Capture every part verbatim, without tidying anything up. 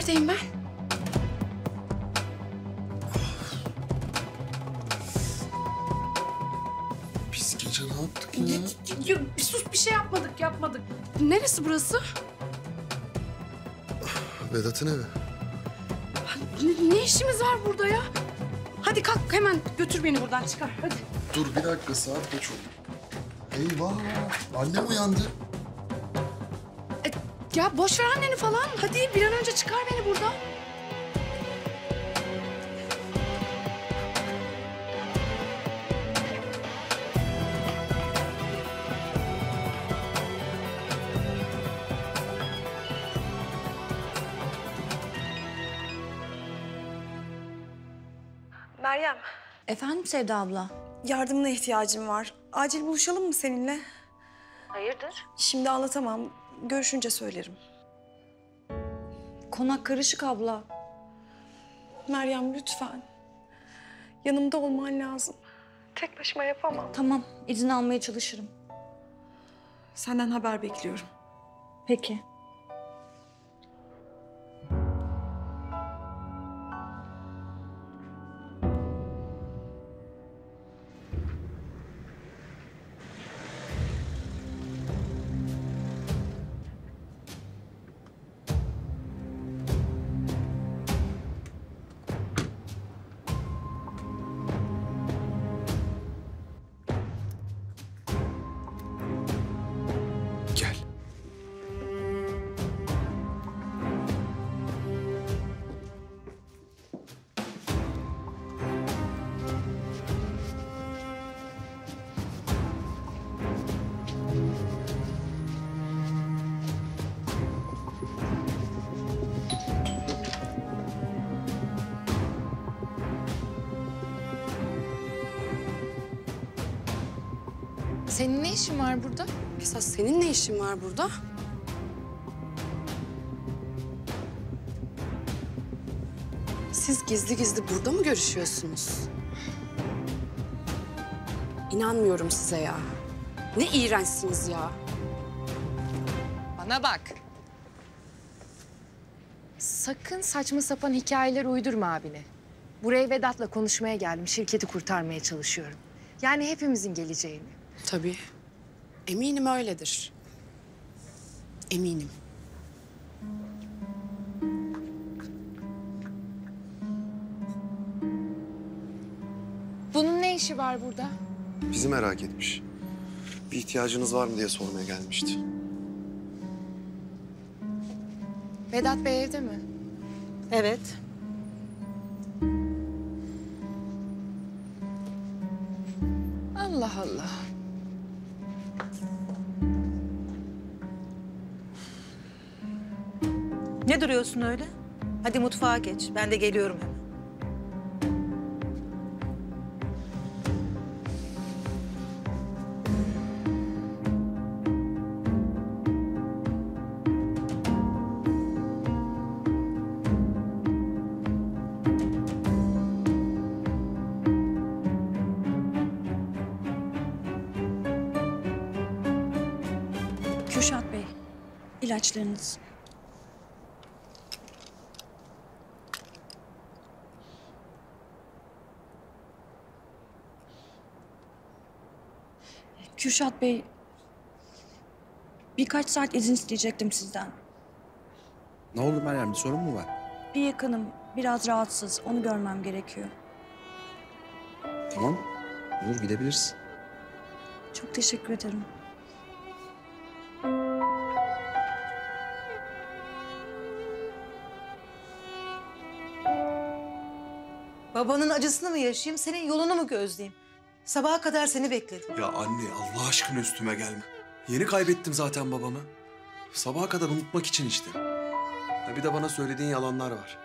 Neredeyim ben? Biz gece ne yaptık ya? Ya, bir sus, bir şey yapmadık, yapmadık. Neresi burası? Vedat'ın evi. Ne, ne işimiz var burada ya? Hadi kalk, hemen götür beni buradan, çıkar. Hadi. Dur bir dakika, saat kaç oldu? Eyvah! Annem uyandı. E, ya boş ver anneni falan. Hadi bir an önce çıkar beni buradan. Meryem, Efendim Sevda abla? yardımına ihtiyacım var. Acil buluşalım mı seninle? Hayırdır? Şimdi anlatamam. Görüşünce söylerim. Konak karışık abla. Meryem lütfen. Yanımda olman lazım. Tek başıma yapamam. Tamam, izin almaya çalışırım. Senden haber bekliyorum. Peki. Gel. Senin ne işin var burada? Esas senin ne işin var burada? Siz gizli gizli burada mı görüşüyorsunuz? İnanmıyorum size ya. Ne iğrençsiniz ya. Bana bak. Sakın saçma sapan hikayeler uydurma abine. Buraya Vedat'la konuşmaya geldim. Şirketi kurtarmaya çalışıyorum. Yani hepimizin geleceğini. Tabii. Eminim öyledir. Eminim. Bunun ne işi var burada? Bizi merak etmiş. Bir ihtiyacınız var mı diye sormaya gelmişti. Vedat Bey evde mi? Evet. Allah Allah. Ne duruyorsun öyle? Hadi mutfağa geç. Ben de geliyorum hemen. Kürşat Bey, ilaçlarınız. Kürşat Bey, birkaç saat izin isteyecektim sizden. Ne oldu Meryem? Bir sorun mu var? Bir yakınım biraz rahatsız, onu görmem gerekiyor. Tamam. Olur, gidebiliriz. Çok teşekkür ederim. Babanın acısını mı yaşayayım, senin yolunu mu gözleyeyim? Sabaha kadar seni bekledim. Ya anne, Allah aşkına üstüme gelme. Yeni kaybettim zaten babamı. Sabaha kadar unutmak için işte. Ha bir de bana söylediğin yalanlar var.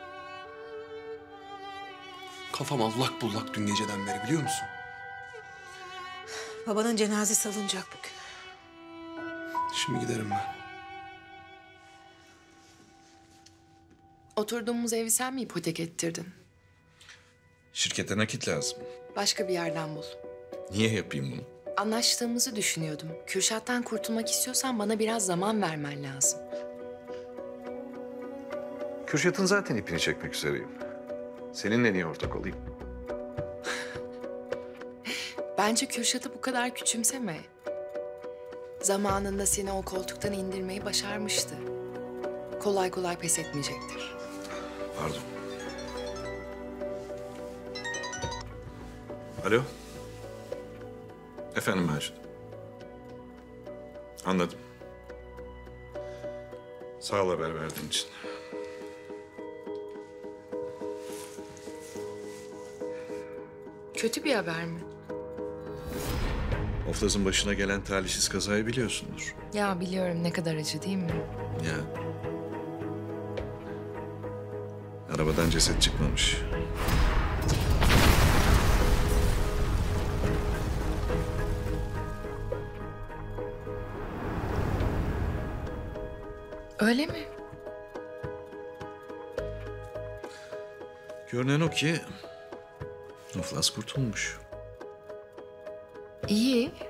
Kafam allak bullak dün geceden beri, biliyor musun? Babanın cenazesi alınacak bugün. Şimdi giderim ben. Oturduğumuz evi sen mi ipotek ettirdin? Şirkete nakit lazım. Başka bir yerden bul. Niye yapayım bunu? Anlaştığımızı düşünüyordum. Kürşat'tan kurtulmak istiyorsan bana biraz zaman vermen lazım. Kürşat'ın zaten ipini çekmek üzereyim. Seninle niye ortak olayım? Bence Kürşat'ı bu kadar küçümseme. Zamanında seni o koltuktan indirmeyi başarmıştı. Kolay kolay pes etmeyecektir. Pardon. Alo. Efendim Macit. Anladım. Sağ ol haber verdiğin için. Kötü bir haber mi? Oflaz'ın başına gelen talihsiz kazayı biliyorsundur. Ya biliyorum, ne kadar acı değil mi? Ya. Arabadan ceset çıkmamış. Öyle mi? Görünen o ki Oflaz kurtulmuş. İyi.